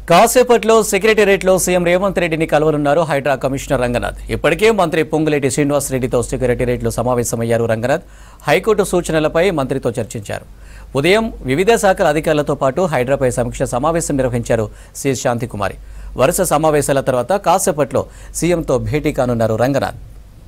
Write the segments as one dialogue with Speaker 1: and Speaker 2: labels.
Speaker 1: కాసేపట్లో సెక్రటేరియట్లో సీఎం రేవంత్ రెడ్డిని కలవనున్నారు హైడ్రా కమిషనర్ రంగనాథ్. ఇప్పటికే మంత్రి పొంగులేటి శ్రీనివాస్ రెడ్డితో సెక్రటేరియట్లో సమావేశమయ్యారు రంగనాథ్. హైకోర్టు సూచనలపై మంత్రితో చర్చించారు. ఉదయం వివిధ శాఖల అధికారులతో పాటు హైడ్రాపై సమీక్ష సమావేశం నిర్వహించారు సిఎస్ శాంతికుమారి. వరుస సమావేశాల తర్వాత కాసేపట్లో సీఎంతో భేటీ కానున్నారు రంగనాథ్.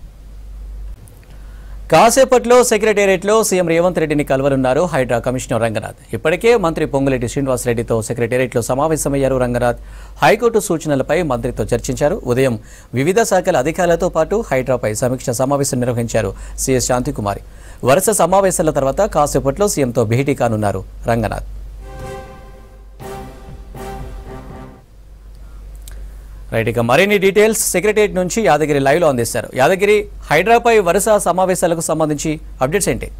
Speaker 1: కాసేపట్లో సెక్రటేరియట్లో సీఎం రేవంత్ రెడ్డిని కలవనున్నారు హైడ్రా కమిషనర్ రంగనాథ్. ఇప్పటికే మంత్రి పొంగులేటి శ్రీనివాస్ రెడ్డితో సెక్రటేరియట్లో సమావేశమయ్యారు రంగనాథ్. హైకోర్టు సూచనలపై మంత్రితో చర్చించారు. ఉదయం వివిధ శాఖల అధికారులతో పాటు హైడ్రాపై సమీక్ష సమావేశం నిర్వహించారు సిఎస్ శాంతికుమారి. వరుస సమావేశాల తర్వాత కాసేపట్లో సీఎంతో భేటీ కానున్నారు రంగనాథ్. రైట్, ఇక మరిన్ని డీటెయిల్స్ సెక్రటేరియట్ నుంచి యాదగిరి లైవ్ లో అందిస్తారు. యాదగిరి, హైడ్రాపై వరుస సమావేశాలకు సంబంధించి అప్డేట్స్ ఏంటి?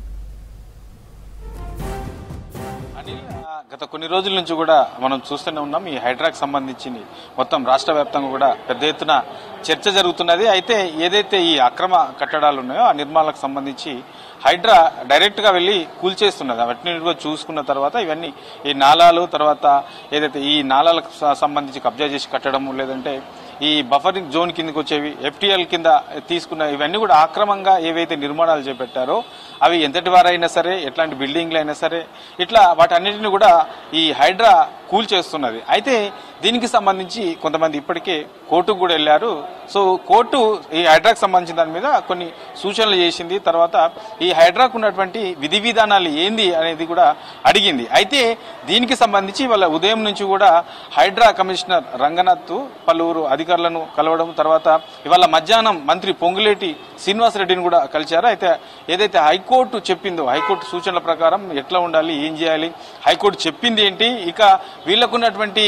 Speaker 2: గత కొన్ని రోజుల నుంచి కూడా మనం చూస్తూనే ఉన్నాం. ఈ హైడ్రాకు సంబంధించి మొత్తం రాష్ట్ర వ్యాప్తంగా కూడా పెద్ద ఎత్తున చర్చ జరుగుతున్నది. అయితే ఏదైతే ఈ అక్రమ కట్టడాలు ఉన్నాయో ఆ నిర్మాణాలకు సంబంధించి హైడ్రా డైరెక్ట్ గా వెళ్లి కూల్చేస్తున్నది. వాటిని చూసుకున్న తర్వాత ఇవన్నీ ఈ నాలాలు, తర్వాత ఏదైతే ఈ నాలాలకు సంబంధించి కబ్జా చేసి కట్టడము, లేదంటే ఈ బఫరింగ్ జోన్ కిందకి వచ్చేవి ఎఫ్టీఎల్ కింద తీసుకున్న ఇవన్నీ కూడా ఆక్రమంగా ఏవైతే నిర్మాణాలు చేపట్టారో అవి ఎంతటి వారైనా సరే, ఎట్లాంటి బిల్డింగ్లు అయినా సరే, ఇట్లా వాటన్నిటిని కూడా ఈ హైడ్రా కూల్చేస్తున్నది. అయితే దీనికి సంబంధించి కొంతమంది ఇప్పటికే కోర్టుకు కూడా వెళ్లారు. సో కోర్టు ఈ హైడ్రాకు సంబంధించిన దాని మీద కొన్ని సూచనలు చేసింది. తర్వాత ఈ హైడ్రాకు ఉన్నటువంటి విధి విధానాలు ఏంది అనేది కూడా అడిగింది. అయితే దీనికి సంబంధించి ఇవాళ ఉదయం నుంచి కూడా హైడ్రా కమిషనర్ రంగనాథ్ పలువురు అధికారులను కలవడం, తర్వాత ఇవాళ మధ్యాహ్నం మంత్రి పొంగులేటి శ్రీనివాస్ రెడ్డిని కూడా కలిశారు. అయితే ఏదైతే హైకోర్టు చెప్పిందో, హైకోర్టు సూచనల ప్రకారం ఎట్లా ఉండాలి, ఏం చేయాలి, హైకోర్టు చెప్పింది ఏంటి, ఇక వీళ్ళకున్నటువంటి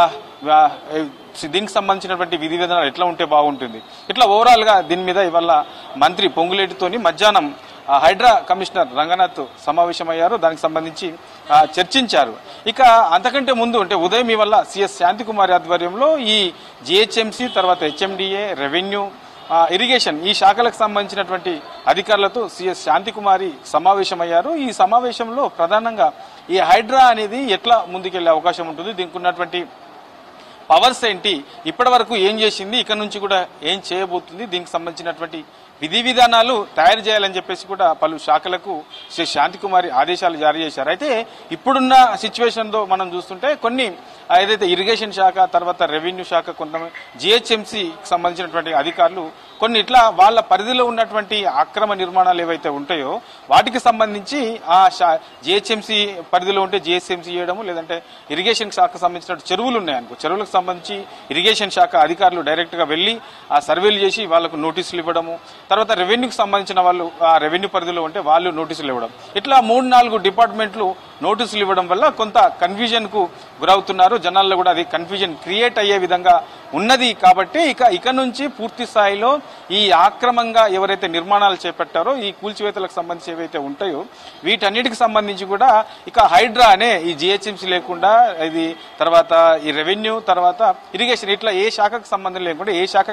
Speaker 2: దీనికి సంబంధించినటువంటి విధి విధానాలు ఎట్లా ఉంటే బాగుంటుంది, ఇట్లా ఓవరాల్ గా దీని మీద ఇవాళ మంత్రి పొంగులేటితోని మధ్యాహ్నం హైడ్రా కమిషనర్ రంగనాథ్ సమావేశమయ్యారు. దానికి సంబంధించి చర్చించారు. ఇక అంతకంటే ముందు అంటే ఉదయం ఇవాళ సిఎస్ శాంతికుమారి ఆధ్వర్యంలో ఈ జిహెచ్ఎంసీ, తర్వాత హెచ్ఎండిఏ, రెవెన్యూ, ఇరిగేషన్ ఈ శాఖలకు సంబంధించినటువంటి అధికారులతో సిఎస్ శాంతికుమారి సమావేశమయ్యారు. ఈ సమావేశంలో ప్రధానంగా ఈ హైడ్రా అనేది ఎట్లా ముందుకెళ్లే అవకాశం ఉంటుంది, దీనికి ఉన్నటువంటి పవర్స్ ఏంటి, ఇప్పటి వరకు ఏం చేసింది, ఇక నుంచి కూడా ఏం చేయబోతుంది, దీనికి సంబంధించినటువంటి విధి విధానాలు తయారు చేయాలని చెప్పేసి కూడా పలు శాఖలకు శ్రీ శాంతికుమారి ఆదేశాలు జారీ చేశారు. అయితే ఇప్పుడున్న సిచ్యువేషన్తో మనం చూస్తుంటే కొన్ని ఏదైతే ఇరిగేషన్ శాఖ, తర్వాత రెవెన్యూ శాఖ, కొంతమంది జిహెచ్ఎంసీకి సంబంధించినటువంటి అధికారులు కొన్ని ఇట్లా వాళ్ళ పరిధిలో ఉన్నటువంటి అక్రమ నిర్మాణాలు ఏవైతే ఉంటాయో వాటికి సంబంధించి ఆ జిహెచ్ఎంసీ పరిధిలో ఉంటే జిహెచ్ఎంసీ చేయడము, లేదంటే ఇరిగేషన్ శాఖకు సంబంధించిన చెరువులు ఉన్నాయనుకో, చెరువులకు సంబంధించి ఇరిగేషన్ శాఖ అధికారులు డైరెక్ట్ గా వెళ్లి ఆ సర్వేలు చేసి వాళ్లకు నోటీసులు ఇవ్వడము, తర్వాత రెవెన్యూకి సంబంధించిన వాళ్ళు ఆ రెవెన్యూ పరిధిలో ఉంటే వాళ్ళు నోటీసులు ఇవ్వడం, ఇట్లా 3-4 డిపార్ట్మెంట్లు నోటీసులు ఇవ్వడం వల్ల కొంత కన్ఫ్యూజన్ కు గురవుతున్నారు. జనాల్లో కూడా అది కన్ఫ్యూజన్ క్రియేట్ అయ్యే విధంగా ఉన్నది. కాబట్టి ఇక నుంచి పూర్తి స్థాయిలో ఈ ఆక్రమంగా ఎవరైతే నిర్మాణాలు చేపట్టారో ఈ కూల్చివేతలకు సంబంధించి ఏవైతే ఉంటాయో వీటన్నిటికి సంబంధించి కూడా ఇక హైడ్రా అనే ఈ జిహెచ్ఎంసీ లేకుండా ఇది, తర్వాత ఈ రెవెన్యూ, తర్వాత ఇరిగేషన్, ఇట్లా ఏ శాఖకు సంబంధం లేకుండా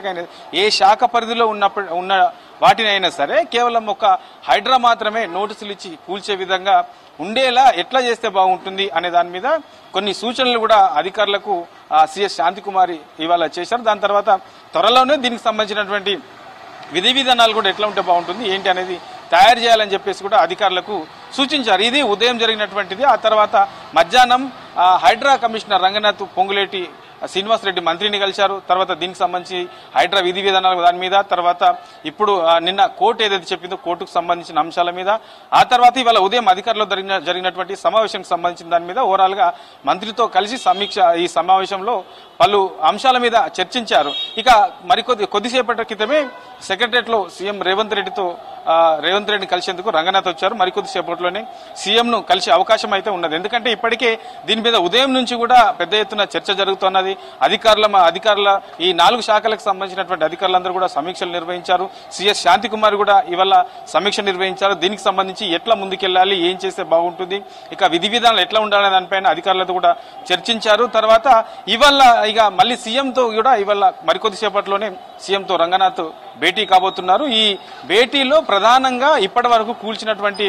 Speaker 2: ఏ శాఖ పరిధిలో ఉన్న వాటినైనా సరే కేవలం ఒక హైడ్రా మాత్రమే నోటీసులు ఇచ్చి కూల్చే విధంగా ఉండేలా ఎట్లా చేస్తే బాగుంటుంది అనే దాని మీద కొన్ని సూచనలు కూడా అధికారులకు సిఎస్ శాంతికుమారి ఇవాళ చేశారు. దాని తర్వాత త్వరలోనే దీనికి సంబంధించినటువంటి విధి విధానాలు కూడా ఎట్లా ఉంటే బాగుంటుంది ఏంటి అనేది తయారు చేయాలని చెప్పేసి కూడా అధికారులకు సూచించారు. ఇది ఉదయం జరిగినటువంటిది. ఆ తర్వాత మధ్యాహ్నం హైడ్రా కమిషనర్ రంగనాథ్ పొంగులేటి శ్రీనివాస్ రెడ్డి మంత్రిని కలిశారు. తర్వాత దీనికి సంబంధించి హైడ్రా విధి విధానాల దాని మీద, తర్వాత ఇప్పుడు నిన్న కోర్టు ఏదైతే చెప్పిందో కోర్టుకు సంబంధించిన అంశాల మీద, ఆ తర్వాత ఇవాళ ఉదయం అధికారులు జరిగినటువంటి సమావేశానికి సంబంధించిన దాని మీద ఓవరాల్ గా మంత్రితో కలిసి సమీక్ష, ఈ సమావేశంలో పలు అంశాల మీద చర్చించారు. ఇక కొద్దిసేపటి క్రితమే సెక్రటరియట్ లో సీఎం రేవంత్ రెడ్డిని కలిసేందుకు రంగనాథ్ వచ్చారు. మరికొద్దిసేపట్లోనే సీఎం ను కలిసే అవకాశం అయితే ఉన్నది. ఎందుకంటే ఇప్పటికే దీని మీద ఉదయం నుంచి కూడా పెద్ద ఎత్తున చర్చ జరుగుతున్నది. అధికారుల ఈ 4 శాఖలకు సంబంధించినటువంటి అధికారులందరూ కూడా సమీక్షలు నిర్వహించారు. సిఎస్ శాంతికుమారి కూడా ఇవాళ సమీక్ష నిర్వహించారు. దీనికి సంబంధించి ఎట్లా ముందుకెళ్లాలి, ఏం చేస్తే బాగుంటుంది, ఇక విధి విధానాలు ఎట్లా ఉండాలనే దానిపైన అధికారులతో కూడా చర్చించారు. తర్వాత ఇవాళ ఇక మళ్ళీ సీఎంతో కూడా ఇవాళ మరికొద్దిసేపట్లోనే సీఎంతో రంగనాథ్ భేటీ కాబోతున్నారు. ఈ భేటీలో ప్రధానంగా ఇప్పటి వరకు కూల్చినటువంటి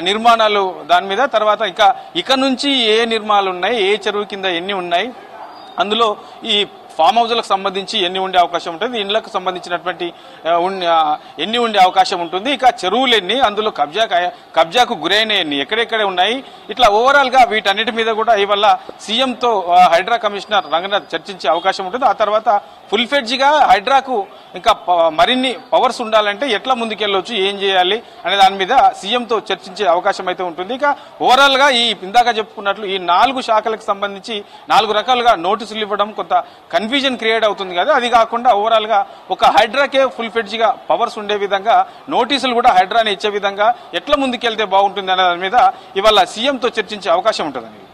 Speaker 2: నిర్మాణాలు దాని మీద, తర్వాత ఇక నుంచి ఏ నిర్మాణాలు ఉన్నాయి, ఏ చెరువు కింద ఎన్ని ఉన్నాయి, అందులో ఈ ఫామ్ హౌస్లకు సంబంధించి ఎన్ని ఉండే అవకాశం ఉంటుంది, ఇండ్లకు సంబంధించినటువంటి ఎన్ని ఉండే అవకాశం ఉంటుంది, ఇక చెరువులు ఎన్ని, అందులో కబ్జాకు గురైన ఎన్ని, ఎక్కడెక్కడ ఉన్నాయి, ఇట్లా ఓవరాల్గా వీటన్నిటి మీద కూడా ఇవాళ సీఎంతో హైడ్రా కమిషనర్ రంగనాథ్ చర్చించే అవకాశం ఉంటుంది. ఆ తర్వాత ఫుల్ ఫ్లెడ్జ్గా హైడ్రాకు ఇంకా మరిన్ని పవర్స్ ఉండాలంటే ఎట్లా ముందుకెళ్ళవచ్చు, ఏం చేయాలి అనే దాని మీద సీఎంతో చర్చించే అవకాశం అయితే ఉంటుంది. ఇక ఓవరాల్గా ఇందాక చెప్పుకున్నట్లు ఈ 4 శాఖలకు సంబంధించి 4 రకాలుగా నోటీసులు ఇవ్వడం కొంత కన్ఫ్యూజన్ క్రియేట్ అవుతుంది కదా. అది కాకుండా ఓవరాల్గా ఒక హైడ్రాకే ఫుల్ ఫ్లెడ్జ్గా పవర్స్ ఉండే విధంగా నోటీసులు కూడా హైడ్రాని ఇచ్చే విధంగా ఎట్లా ముందుకెళ్తే బాగుంటుంది అనే దాని మీద ఇవాళ సీఎంతో చర్చించే అవకాశం ఉంటుందండి.